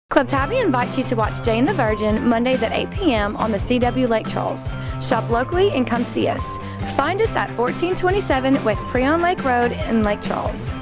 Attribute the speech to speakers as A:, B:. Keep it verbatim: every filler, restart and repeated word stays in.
A: Club Tabby invites you to watch Jane the Virgin Mondays at eight p m on the C W Lake Charles. Shop locally and come see us. Find us at fourteen twenty-seven West Preon Lake Road in Lake Charles.